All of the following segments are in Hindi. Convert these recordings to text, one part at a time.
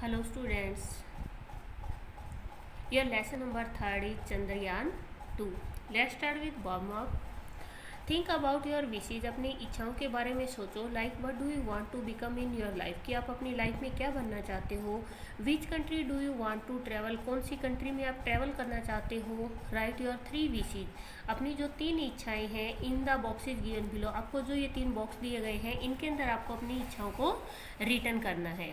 Hello students, your lesson number 3 is Chandrayaan 2. Let's start with warm up. Think about your wishes. अपनी इच्छाओं के बारे में सोचो. Like what do you want to become in your life? कि आप अपनी लाइफ में क्या बनना चाहते हो. Which country do you want to travel? कौन सी कंट्री में आप ट्रैवल करना चाहते हो. Write your 3 wishes. अपनी जो 3 इच्छाएं हैं in the boxes given below. आपको जो ये 3 बॉक्स दिए गए हैं इनके अंदर आपको अपनी इच्छाओं को रिटर्न करना है.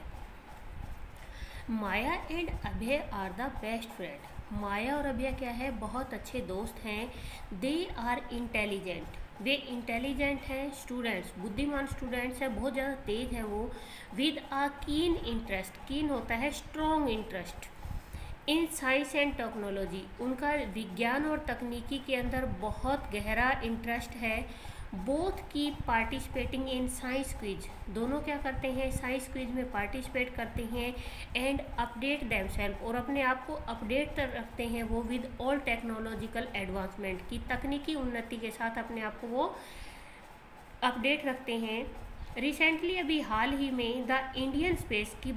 Maya and Abhay are the best friend. Maya और अभय क्या है, बहुत अच्छे दोस्त हैं. दे आर इंटेलिजेंट, वे इंटेलिजेंट हैं. स्टूडेंट्स, बुद्धिमान स्टूडेंट्स हैं, बहुत ज़्यादा तेज हैं वो. With uh keen interest, keen होता है strong interest. In science and technology, उनका विज्ञान और तकनीकी के अंदर बहुत गहरा इंटरेस्ट है. बोथ की पार्टिसिपेटिंग इन साइंस क्विज, दोनों क्या करते हैं, साइंस क्विज में पार्टिसिपेट करते हैं. एंड अपडेट देमसेल्फ, और अपने आप को अपडेट रखते हैं वो विद ऑल टेक्नोलॉजिकल एडवांसमेंट, की तकनीकी उन्नति के साथ अपने आप को वो अपडेट रखते हैं. रिसेंटली अभी हाल ही में द इंडियन स्पेस की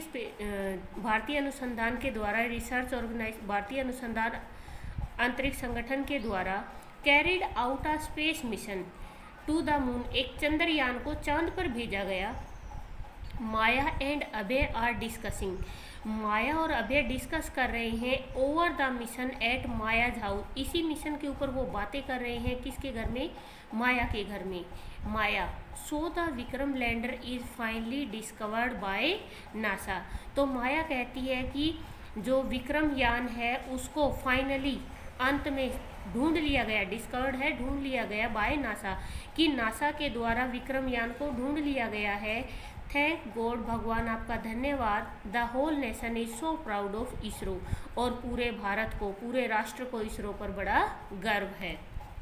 भारतीय अनुसंधान के द्वारा रिसर्च ऑर्गेनाइज, भारतीय अनुसंधान अंतरिक्ष संगठन के द्वारा carried out a space mission to the moon, एक चंद्रयान को चांद पर भेजा गया. Maya and Abhay are discussing, Maya और अभय डिस्कस कर रहे हैं over the mission at Maya's house, इसी मिशन के ऊपर वो बातें कर रहे हैं. किसके घर में, माया के घर में. Maya, so the Vikram lander is finally discovered by NASA, तो माया कहती है कि जो विक्रम यान है उसको फाइनली अंत में ढूंढ लिया गया, डिस्कवर्ड है ढूंढ लिया गया बाय नासा, कि नासा के द्वारा विक्रम यान को ढूंढ लिया गया है. थैंक गॉड, भगवान आपका धन्यवाद. The whole nation is so proud of ISRO, और पूरे भारत को, पूरे राष्ट्र को इसरो पर बड़ा गर्व है.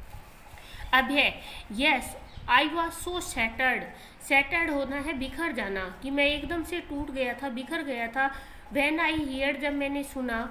Abhay, yes I was so shattered, shattered होना है बिखर जाना, कि मैं एकदम से टूट गया था, बिखर गया था. व्हेन आई हियर, जब मैंने सुना,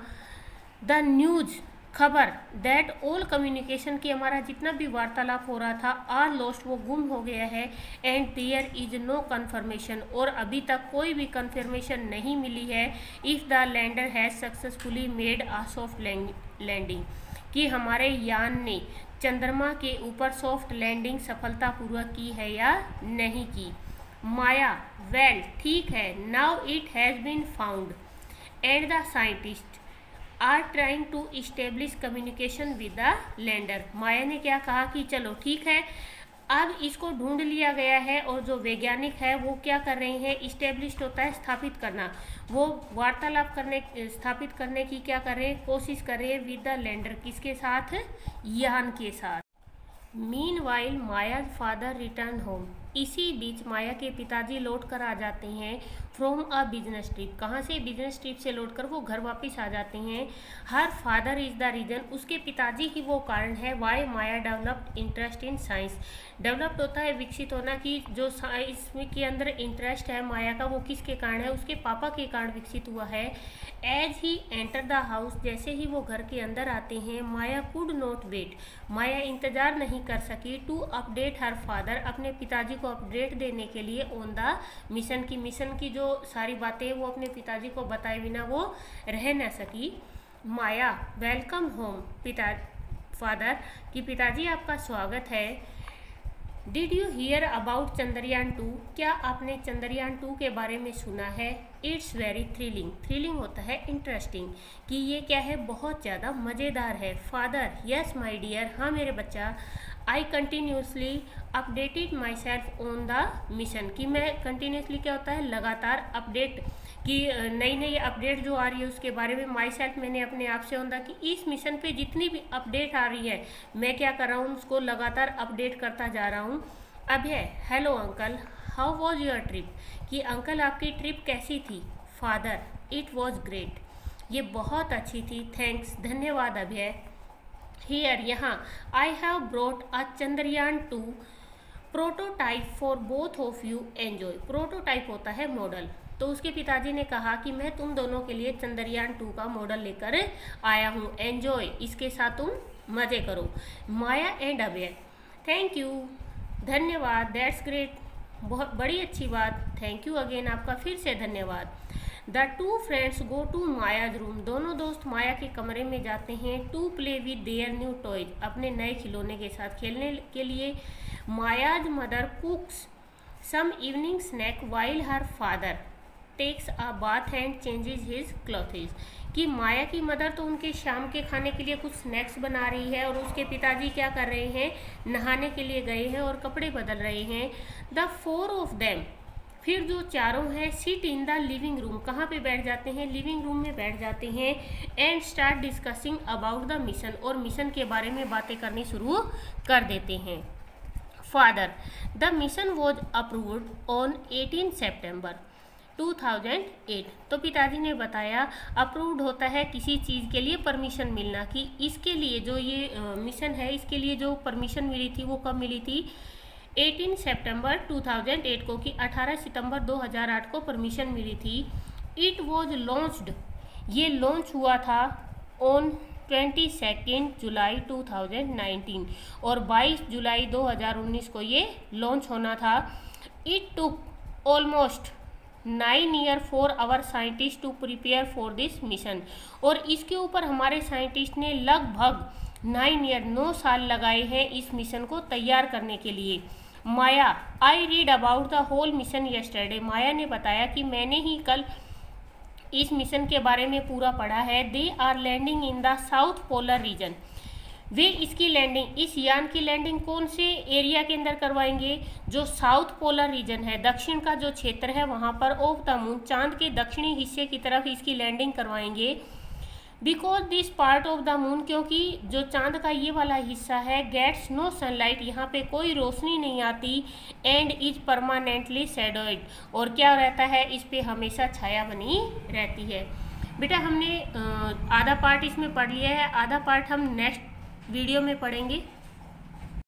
द न्यूज, खबर, दैट ऑल कम्युनिकेशन, की हमारा जितना भी वार्तालाप हो रहा था, आर लॉस्ट, वो गुम हो गया है. And there is no confirmation, और अभी तक कोई भी कन्फर्मेशन नहीं मिली है. If the lander has successfully made a soft landing, कि हमारे यान ने चंद्रमा के ऊपर सॉफ्ट लैंडिंग सफलतापूर्वक की है या नहीं की. माया, वेल ठीक है, now it has been found and the scientist are trying to establish communication with the lander. Maya ने क्या कहा कि चलो ठीक है, अब इसको ढूंढ लिया गया है, और जो वैज्ञानिक है वो क्या कर रहे हैं, इस्टेब्लिश्ड होता है स्थापित करना, वो वार्तालाप करने, स्थापित करने की क्या कर रहे हैं, कोशिश कर रहे हैं विद द लैंडर, किसके साथ, यान के साथ. Meanwhile Maya's father return home, इसी बीच माया के पिताजी लौट कर आ जाते हैं. फ्रॉम अ बिजनेस ट्रिप, कहाँ से, बिजनेस ट्रिप से लौट कर वो घर वापस आ जाते हैं. Her father is the reason, उसके पिताजी ही वो कारण है. Why Maya developed interest in science, developed होता है विकसित होना, कि जो साइंस के अंदर इंटरेस्ट है माया का वो किसके कारण है, उसके पापा के कारण विकसित हुआ है. As he enter the house, जैसे ही वो घर के अंदर आते हैं, Maya could not wait, Maya इंतजार नहीं कर सकी. टू अपडेट हर फादर, अपने पिताजी को अपडेट देने के लिए. ऑन द मिशन, की मिशन की जो सारी बातें वो अपने पिताजी को बताए बिना वो रह न सकी. माया, वेलकम होम फादर, कि पिताजी आपका स्वागत है. Did you hear about Chandrayaan 2, क्या आपने चंद्रयान 2 के बारे में सुना है. इट्स वेरी थ्रिलिंग, थ्रिलिंग होता है इंटरेस्टिंग, कि ये क्या है, बहुत ज़्यादा मज़ेदार है. फादर, यस माई डियर, हाँ मेरे बच्चा. I continuously updated my self on the mission, कि मैं कंटिन्यूसली क्या होता है, लगातार अपडेट, कि नई नई अपडेट जो आ रही है उसके बारे में. माई सेल्फ, मैंने अपने आप से होता कि इस मिशन पे जितनी भी अपडेट आ रही है मैं क्या कर रहा हूँ, उसको लगातार अपडेट करता जा रहा हूँ. Abhay, hello uncle, how was your trip, कि अंकल आपकी ट्रिप कैसी थी. फादर, इट वॉज ग्रेट, ये बहुत अच्छी थी. थैंक्स, धन्यवाद अभय. हियर, यहाँ, I have brought a Chandrayaan 2 prototype for both of you enjoy, prototype होता है मॉडल. तो उसके पिताजी ने कहा कि मैं तुम दोनों के लिए चंद्रयान 2 का मॉडल लेकर आया हूँ. एंजॉय, इसके साथ तुम मज़े करो. Maya and Abhay, thank you, धन्यवाद. दैट्स ग्रेट, बहुत बड़ी अच्छी बात. थैंक यू अगेन, आपका फिर से धन्यवाद. The two friends go to Maya's room, दोनों दोस्त माया के कमरे में जाते हैं to play with their new toys, अपने नए खिलौने के साथ खेलने के लिए। Maya's mother cooks some evening snack while her father takes a bath and changes his clothes, कि माया की मदर तो उनके शाम के खाने के लिए कुछ स्नैक्स बना रही है और उसके पिताजी क्या कर रहे हैं, नहाने के लिए गए हैं और कपड़े बदल रहे हैं। द फोर ऑफ देम, फिर जो चारों हैं, sit in the living room, कहाँ पे बैठ जाते हैं, लिविंग रूम में बैठ जाते हैं। And start discussing about the mission, और मिशन के बारे में बातें करनी शुरू कर देते हैं। Father, the mission was approved on 18 September 2008, तो पिताजी ने बताया अप्रूव्ड होता है किसी चीज़ के लिए परमिशन मिलना, कि इसके लिए जो ये मिशन है इसके लिए जो परमिशन मिली थी वो कब मिली थी, 18 सितंबर 2008 को, कि 18 सितंबर 2008 को परमिशन मिली थी। इट वॉज लॉन्च्ड, ये लॉन्च हुआ था ऑन 22 जुलाई 2019, और 22 जुलाई 2019 को ये लॉन्च होना था। It took almost 9 years for our scientists to prepare for this mission, और इसके ऊपर हमारे साइंटिस्ट ने लगभग 9 साल लगाए हैं इस मिशन को तैयार करने के लिए। Maya, I read about the whole mission yesterday, Maya ने बताया कि मैंने ही कल इस मिशन के बारे में पूरा पढ़ा है। They are landing in the south polar region, वे इसकी लैंडिंग, इस यान की लैंडिंग कौन से एरिया के अंदर करवाएंगे, जो साउथ पोलर रीजन है, दक्षिण का जो क्षेत्र है वहाँ पर, ऑफ द मून, चांद के दक्षिणी हिस्से की तरफ इसकी लैंडिंग करवाएंगे। Because this part of the moon, क्योंकि जो चांद का ये वाला हिस्सा है, गेट्स नो सनलाइट, यहाँ पे कोई रोशनी नहीं आती, एंड इज परमानेंटली शैडोइड, और क्या रहता है, इस पे हमेशा छाया बनी रहती है। बेटा हमने आधा पार्ट इसमें पढ़ लिया है, आधा पार्ट हम नेक्स्ट वीडियो में पढ़ेंगे।